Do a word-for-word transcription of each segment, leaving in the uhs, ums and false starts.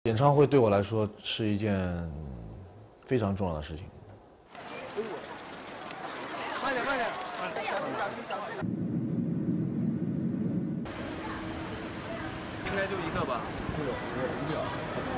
演唱会对我来说是一件非常重要的事情。 慢点，慢点，小心，小心，小心。应该就一个吧？是有五秒。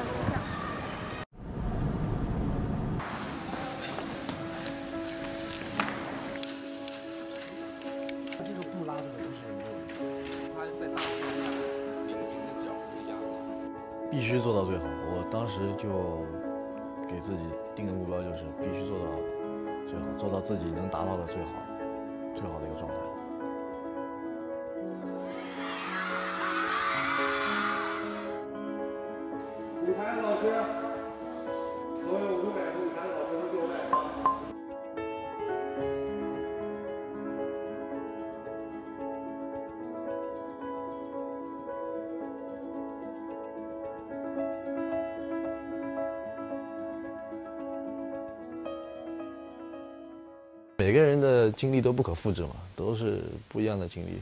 这个布拉的都是没有， 他在大幅度明星的脚会压到。 必须做到最好。我当时就给自己定的目标就是必须做到最好，做到自己能达到的最好、最好的一个状态。 舞台的老师，所有舞美和舞台的老师和就位啊！ 每个人的经历都不可复制嘛，都是不一样的经历。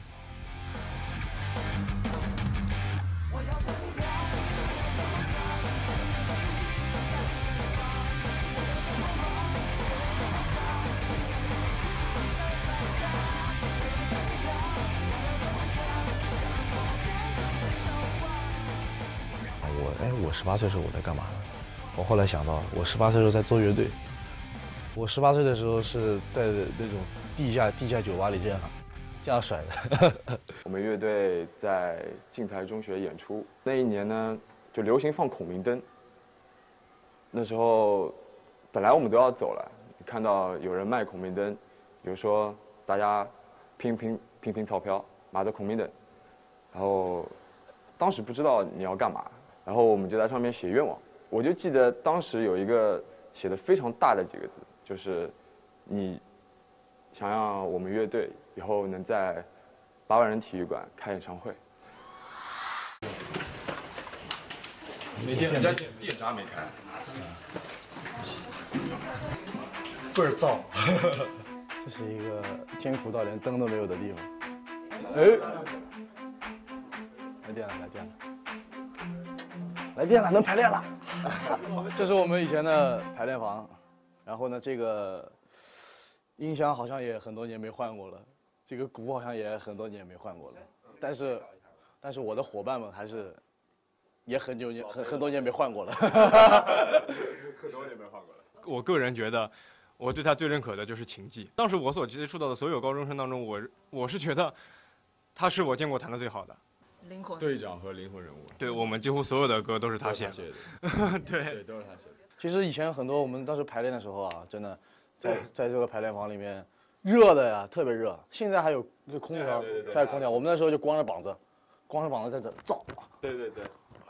我哎，我十八岁的时候我在干嘛呢？我后来想到，我十八岁的时候在做乐队。我十八岁的时候是在那种地下地下酒吧里这样这样甩的。 我们乐队在静才中学演出，那一年呢就流行放孔明灯。那时候本来我们都要走了，看到有人卖孔明灯，比如说大家拼拼拼拼钞票，拿着孔明灯，然后当时不知道你要干嘛，然后我们就在上面写愿望。我就记得当时有一个写的非常大的几个字。就是你想让我们乐队以后能在八万人体育馆开演唱会。 没电，人家电电闸没开， 倍儿燥。这是一个艰苦到连灯都没有的地方。哎，来电了，来电了，来电了，能排练了。这是我们以前的排练房。然后呢，这个音箱好像也很多年没换过了，这个鼓好像也很多年没换过了，但是，但是我的伙伴们还是也很久年很很多年没换过了， 很多年没换过了。 我个人觉得，我对他最认可的就是琴技。当时我所接触到的所有高中生当中，我我是觉得他是我见过弹的最好的。 灵魂队长和灵魂人物。 对，我们几乎所有的歌都是他写的。 对，对，都是他写的。 其实以前很多我们当时排练的时候啊，真的在在这个排练房里面，热的呀，特别热。现在还有空调，还有空调。我们那时候就光着膀子，光着膀子在这造。 对对对。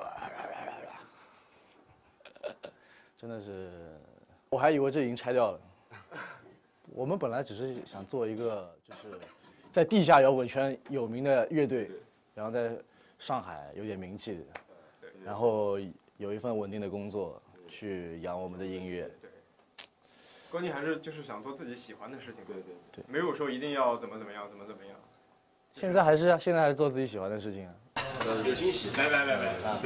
真的是，我还以为这已经拆掉了。我们本来只是想做一个就是在地下摇滚圈有名的乐队，然后在上海有点名气，然后有一份稳定的工作。去养我们的音乐， 对，关键还是就是想做自己喜欢的事情， 对对对， 没有说一定要怎么怎么样，怎么怎么样。 现在还是啊，现在还是做自己喜欢的事情啊。 有惊喜，来来来来来。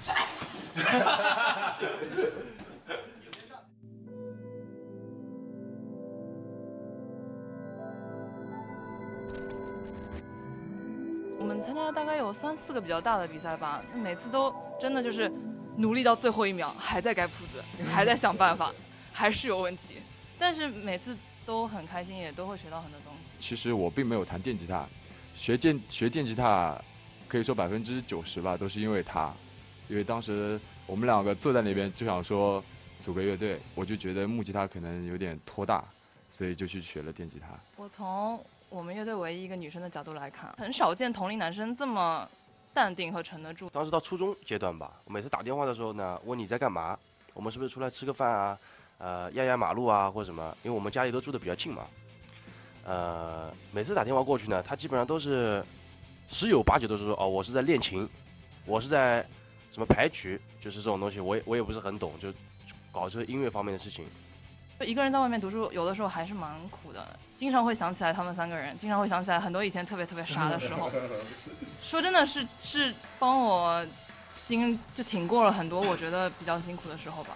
我们参加了大概有三四个比较大的比赛吧，每次都真的就是。努力到最后一秒，还在改谱子，还在想办法，还是有问题。但是每次都很开心，也都会学到很多东西。 其实我并没有弹电吉他，学电学电吉他，可以说百分之九十吧，都是因为他。因为当时我们两个坐在那边就想说组个乐队，我就觉得木吉他可能有点拖大，所以就去学了电吉他。 我从我们乐队唯一一个女生的角度来看，很少见同龄男生这么。淡定和沉得住。 当时到初中阶段吧，我每次打电话的时候呢，问你在干嘛，我们是不是出来吃个饭啊，呃，压压马路啊，或者什么，因为我们家里都住得比较近嘛。呃，每次打电话过去呢，他基本上都是十有八九都是说，哦，我是在练琴，我是在什么排曲，就是这种东西，我也我也不是很懂，就搞这音乐方面的事情。 一个人在外面读书，有的时候还是蛮苦的，经常会想起来他们三个人，经常会想起来很多以前特别特别傻的时候。说真的是是帮我经就挺过了很多我觉得比较辛苦的时候吧。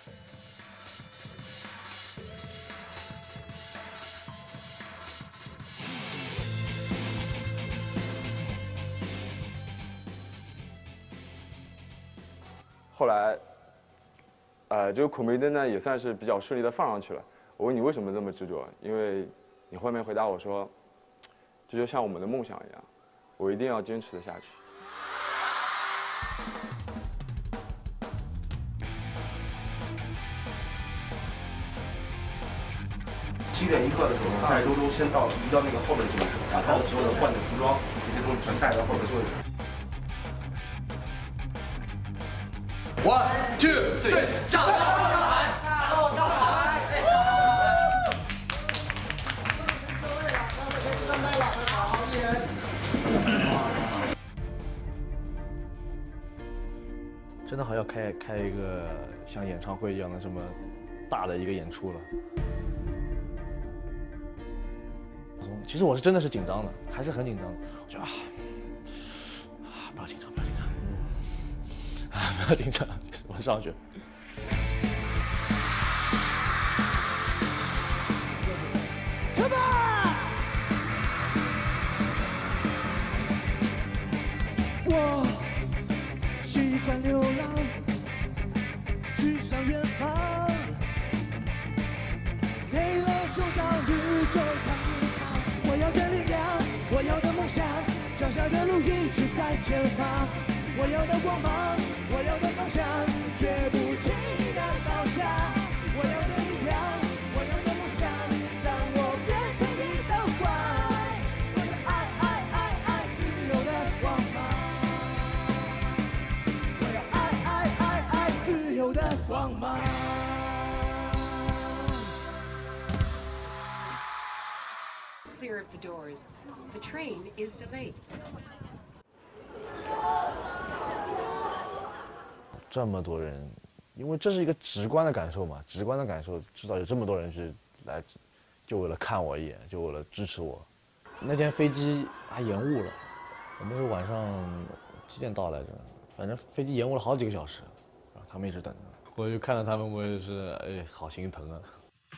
后来，呃，这个孔明灯呢也算是比较顺利的放上去了。我问你为什么这么执着？因为你后面回答我说，这就像我们的梦想一样，我一定要坚持的下去。 七点一刻的时候，带周周先到移到那个后边的座位上，把他的所有的换的服装这些东西全带到后边座位上。One, two, three， 战斗上海，战斗上海！ 真的好要开开一个像演唱会一样的这么大的一个演出了。其实我是真的是紧张的，还是很紧张的。我觉得啊，啊不要紧张，不要紧张，嗯，啊不要紧张，我上去。Come on！ 我习惯流浪，去向远方，累了就到宇宙看一场。我要的力量，我要的梦想，脚下的路一直在前方。我要的光芒，我要的方向，绝不轻易的倒下。我要的力量，我要的梦想，让我变成你的光。我要爱爱爱爱自由的光芒。我要爱爱爱爱自由的光芒。 Clear of the doors. The train is delayed. 这么多人，因为这是一个直观的感受嘛，直观的感受，知道有这么多人去来，就为了看我一眼，就为了支持我。那天飞机还延误了，我们是晚上几点到来着？反正飞机延误了好几个小时，然后他们一直等着。我就看到他们，我也是，哎，好心疼啊。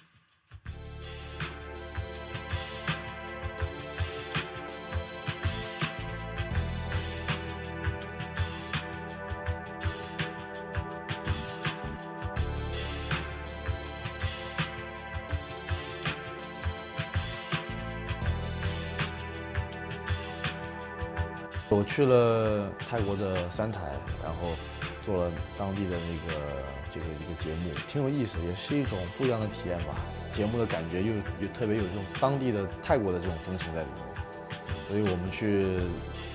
我去了泰国的三台，然后做了当地的那个这个一个节目，挺有意思，也是一种不一样的体验吧。节目的感觉又有特别有这种当地的泰国的这种风情在里面，所以我们去